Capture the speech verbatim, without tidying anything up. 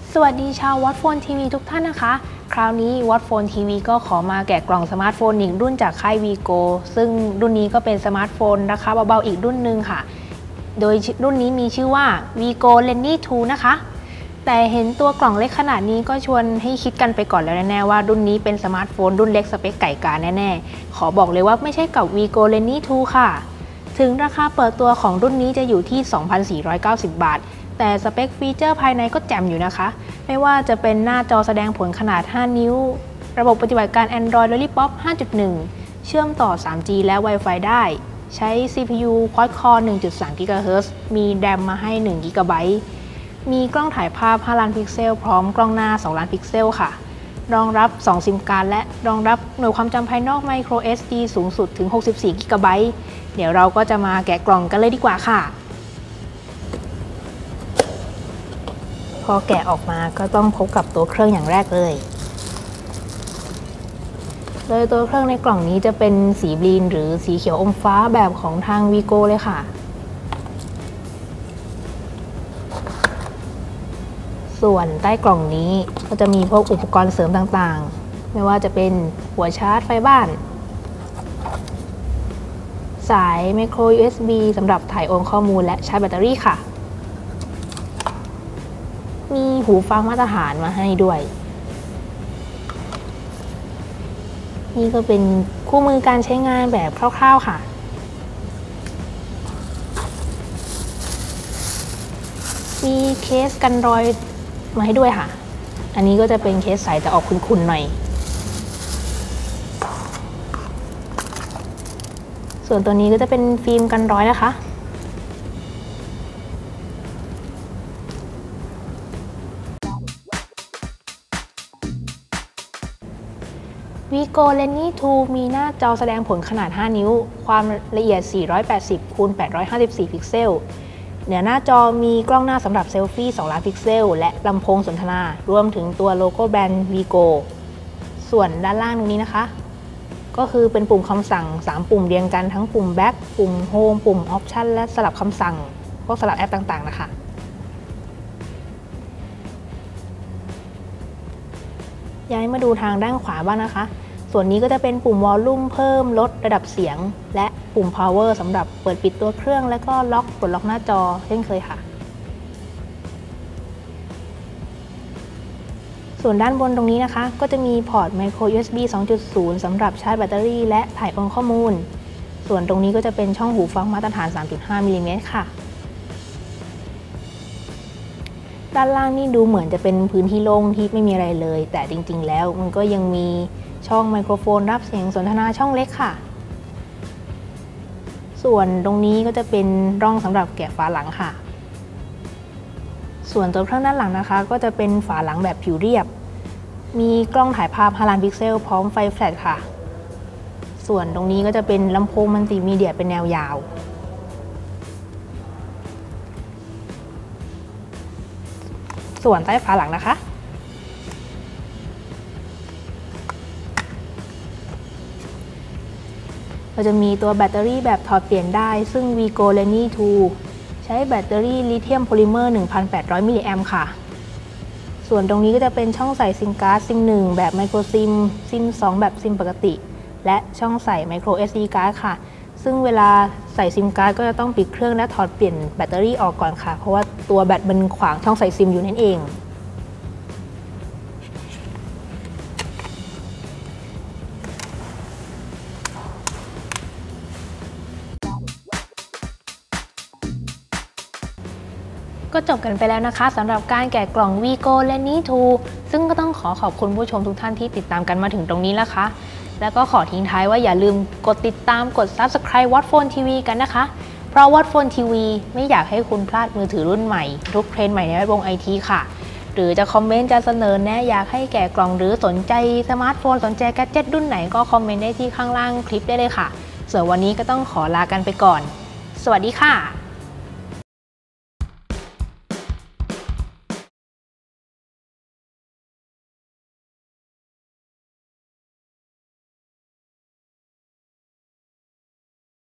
สวัสดีชาววอทโฟนทีวีทุกท่านนะคะคราวนี้วอทโฟนทีวีก็ขอมาแกะกล่องสมาร์ทโฟนอีกรุ่นจากค่าย Vigo ซึ่งรุ่นนี้ก็เป็นสมาร์ทโฟนราคาเบาๆอีกรุ่นหนึ่งค่ะโดยรุ่นนี้มีชื่อว่า Vigo Lenny ทู นะคะแต่เห็นตัวกล่องเล็กขนาดนี้ก็ชวนให้คิดกันไปก่อนแล้วแน่ๆว่ารุ่นนี้เป็นสมาร์ทโฟนรุ่นเล็กสเปคไก่กาแน่ๆขอบอกเลยว่าไม่ใช่กับ Vigo Lenny ทู ค่ะถึงราคาเปิดตัวของรุ่นนี้จะอยู่ที่ สองพันสี่ร้อยเก้าสิบ บาทแต่สเปคฟีเจอร์ภายในก็แจ่มอยู่นะคะไม่ว่าจะเป็นหน้าจอแสดงผลขนาดห้านิ้วระบบปฏิบัติการ Android Lollipop ห้าจุดหนึ่ง เชื่อมต่อ ทรีจี และ Wi-Fi ได้ใช้ ซี พี ยู Quad-Core หนึ่งจุดสาม กิกะเฮิรตซ์ มี แรม มาให้ หนึ่ง กิกะไบต์ มีกล้องถ่ายภาพ ห้า ล้านพิกเซลพร้อมกล้องหน้า สอง ล้านพิกเซลค่ะรองรับ สอง ซิมการ์ดและรองรับหน่วยความจำภายนอก Micro เอส ดี สูงสุดถึง หกสิบสี่ กิกะไบต์ เดี๋ยวเราก็จะมาแกะกล่องกันเลยดีกว่าค่ะพอแกะออกมาก็ต้องพบกับตัวเครื่องอย่างแรกเลยโดยตัวเครื่องในกล่องนี้จะเป็นสีบลีนหรือสีเขียวอมฟ้าแบบของทาง Vigo เลยค่ะส่วนใต้กล่องนี้ก็จะมีพวกอุปกรณ์เสริมต่างๆไม่ว่าจะเป็นหัวชาร์จไฟบ้านสาย Micro ยู เอส บี สำหรับถ่ายโอนข้อมูลและชาร์จแบตเตอรี่ค่ะมีหูฟังมาตรฐานมาให้ด้วยนี่ก็เป็นคู่มือการใช้งานแบบคร่าวๆค่ะมีเคสกันรอยมาให้ด้วยค่ะอันนี้ก็จะเป็นเคสใสแต่ออกขุ่นๆหน่อยส่วนตัวนี้ก็จะเป็นฟิล์มกันรอยนะคะVigo Lenny ทู มีหน้าจอแสดงผลขนาดห้านิ้วความละเอียดสี่ร้อยแปดสิบคูณแปดร้อยห้าสิบสี่พิกเซลเหนือหน้าจอมีกล้องหน้าสำหรับเซลฟี่สองล้านพิกเซลและลำโพงสนทนารวมถึงตัวโลโก้แบรนด์ Vigo ส่วนด้านล่างตรงนี้นะคะก็คือเป็นปุ่มคำสั่งสามปุ่มเรียงกันทั้งปุ่ม Back ปุ่ม Home ปุ่ม Option และสลับคำสั่งพวกสลับแอปต่างๆนะคะย้ายมาดูทางด้านขวาบ้างนะคะส่วนนี้ก็จะเป็นปุ่มวอลลุ่มเพิ่มลดระดับเสียงและปุ่ม power สำหรับเปิดปิดตัวเครื่องและก็ล็อกปลดล็อกหน้าจอเช่นเคยค่ะส่วนด้านบนตรงนี้นะคะก็จะมีพอร์ต Micro ยู เอส บี สองจุดศูนย์ สำหรับชาร์จแบตเตอรี่และถ่ายโอนข้อมูลส่วนตรงนี้ก็จะเป็นช่องหูฟังมาตรฐาน สามจุดห้า มิลลิเมตรค่ะด้านล่างนี่ดูเหมือนจะเป็นพื้นที่โล่งที่ไม่มีอะไรเลยแต่จริงๆแล้วมันก็ยังมีช่องไมโครโฟนรับเสียงสนทนาช่องเล็กค่ะส่วนตรงนี้ก็จะเป็นร่องสำหรับแกะฝาหลังค่ะส่วนตัวเครื่องด้านหลังนะคะก็จะเป็นฝาหลังแบบผิวเรียบมีกล้องถ่ายภาพ ห้า ล้านพิกเซลพร้อมไฟแฟลชค่ะส่วนตรงนี้ก็จะเป็นลำโพงมัลติมีเดียเป็นแนวยาวส่วนใต้ฝาหลังนะคะเราจะมีตัวแบตเตอรี่แบบถอดเปลี่ยนได้ซึ่ง Vigo Lenny ทู ใช้แบตเตอรี่ลิเธียมโพลิเมอร์ หนึ่งพันแปดร้อย มิลลิแอมป์ค่ะส่วนตรงนี้ก็จะเป็นช่องใส่ซิมการ์ดซิมหนึ่งแบบไมโครซิมซิมสองแบบซิมปกติและช่องใส่ Micro เอส ดี การ์ดค่ะซึ่งเวลาใส่ซิมการ์ดก็จะต้องปิดเครื่องและถอดเปลี่ยนแบตเตอรี่ออกก่อนค่ะเพราะว่าตัวแบตมันขวางช่องใส่ซิมอยู่นั่นเองก็จบกันไปแล้วนะคะสำหรับการแกะกล่อง Vigo Lenny ทู ซึ่งก็ต้องขอขอบคุณผู้ชมทุกท่านที่ติดตามกันมาถึงตรงนี้นะคะแล้วก็ขอทิ้งท้ายว่าอย่าลืมกดติดตามกด ซับสไครบ์ วอทโฟนทีวี กันนะคะเพราะ วอทโฟนทีวี ไม่อยากให้คุณพลาดมือถือรุ่นใหม่ทุกเทรนด์ใหม่ในแวดวงไอทีค่ะหรือจะคอมเมนต์จะเสนอแนะอยากให้แกะกล่องหรือสนใจสมาร์ทโฟนสนใจแกดเจ็ตรุ่นไหนก็คอมเมนต์ได้ที่ข้างล่างคลิปได้เลยค่ะส่วนวันนี้ก็ต้องขอลากันไปก่อนสวัสดีค่ะ